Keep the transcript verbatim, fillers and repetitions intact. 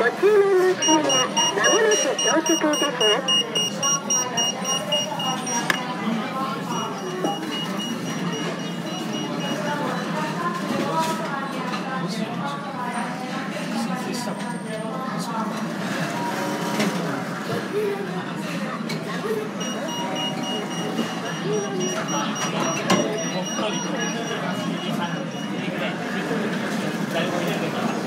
注文の品がまもなく到着いたします。 誰もいないから